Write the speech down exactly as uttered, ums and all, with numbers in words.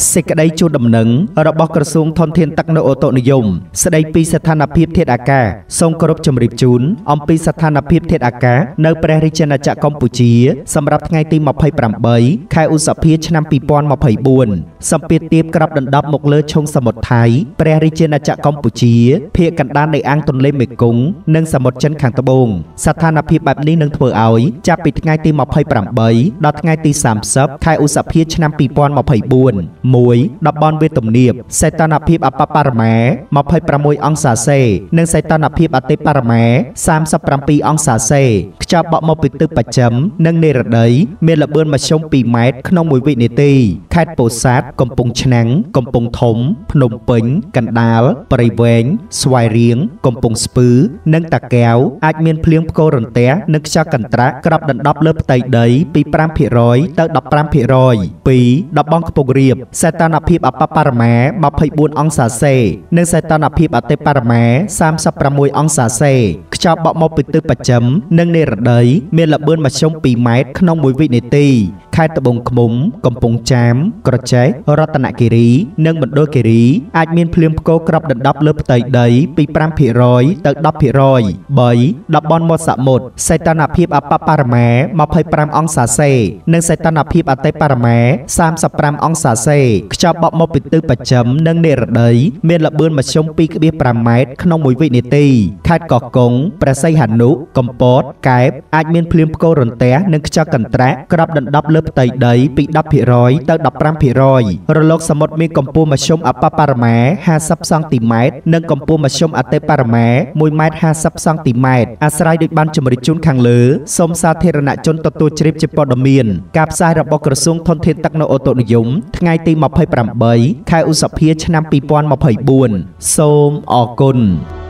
សេចក្តីជូនដំណឹងរបស់ក្រសួងធនធានទឹកនៅអូតូនិយមស្តីពីស្ថានភាពធាតុអាកាសសូមគោរពជម្រាបជូនអំពីស្ថានភាពធាតុអាកាសនៅព្រះរាជាណាចក្រកម្ពុជាសម្រាប់ថ្ងៃទីម្ភៃប្រាំបីខែឧសភាឆ្នាំពីរពាន់ម្ភៃបួនសម្ពាធទាបក្របដណ្ដប់មកលើឈូងសមុទ្រថៃព្រះរាជាណាចក្រកម្ពុជាភាគកណ្ដាលនៃអាងទន្លេមេគង្គនិងសមុទ្រចិនខាងត្បូងស្ថានភាពបែបនេះនឹងធ្វើឲ្យចាប់ពីថ្ងៃទីម្ភៃប្រាំបីដល់ថ្ងៃទីសាមសិបខែឧសភាឆ្នាំពីរពាន់ម្ភៃបួន មួយតំបន់វាលទំនាបសីតុណ្ហភាពអបបរមាម្ភៃប្រាំមួយអង្សាសេនិងសីតុណ្ហភាពអតិបរមាសាមសិបប្រាំពីរអង្សាសេខ្យល់បក់មកពីទិសបស្ចិមនិងនិរតីមានល្បឿនមធ្យមពីរម៉ែត្រក្នុងមួយវិនាទីខេត្តពោធិ៍សាត់កំពង់ឆ្នាំងកំពង់ធំភ្នំពេញកណ្ដាលព្រៃវែងស្វាយរៀងកំពង់ស្ពឺនិងតាកែវអាចមានភ្លៀងផ្គររន្ទះនិងខ្យល់កន្ត្រាក់ក្របដណ្ដប់លើផ្ទៃដីពីប្រាំភាគរយទៅដប់ប្រាំភាគរយ ពីរតំបន់ខ្ពង់រាបសីតុណ្ហភាពអបបរមាម្ភៃបួនអង្សាសេនិងសីតុណ្ហភាពអតិបរមាសាមសិបប្រាំមួយអង្សាសេខ្យល់បក់មកពីទិសបស្ចិមនិងនិរតីមានល្បឿនមធ្យមពីរម៉ែត្រក្នុងមួយវិនាទីខេត្តត្បូងឃ្មុំកំពង់ចាមក្រចេះរតនគិរីនិងមណ្ឌលគិរីអាចមានភ្លៀងផ្គរក្របដណ្ដប់លើផ្ទៃដីពីប្រាំភាគរយទៅដប់ភាគរយ បីតំបន់មាត់សមុទ្រសីតុណ្ហភាពអបបរមាម្ភៃប្រាំអង្សាសេនិងសីតុណ្ហភាពអតិបរមាសាមសិបប្រាំអង្សាសេខ្យល់បក់មកពីទិសបស្ចិមនិងនិរតីមានល្បឿនមធ្យមពីរដេកប្រាំម៉ែត្រក្នុងមួយវិនាទីខេត្តកោះកុងព្រះសីហនុកំពតកែបអាចមានភ្លៀងផ្គររន្ទះនិងខ្យល់កន្ត្រាក់ក្របដណ្ដប់លើផ្ទៃដីពីដប់ភាគរយទៅដប់ប្រាំភាគរយរលកសមុទ្រមានកម្ពស់មធ្យមអបបរមាហាសិបសង់ទីម៉ែត្រនិងកម្ពស់មធ្យមអតិបរមាមួយម៉ែត្រហាសិបសង់ទីម៉ែត្រអាស្រ័យដូចបានជម្រាបជូនខាងលើសូមសាធារណជនទទួលជ្រាបជាព័ត៌មានការផ្សាយរបស់ក្រសួងធនធានទឹកនៅអូតូនិយមថ្ងៃទីម្ភៃប្រាំបីខែឧសភាឆ្នាំពីរពាន់ម្ភៃបួនសូមអរគុណ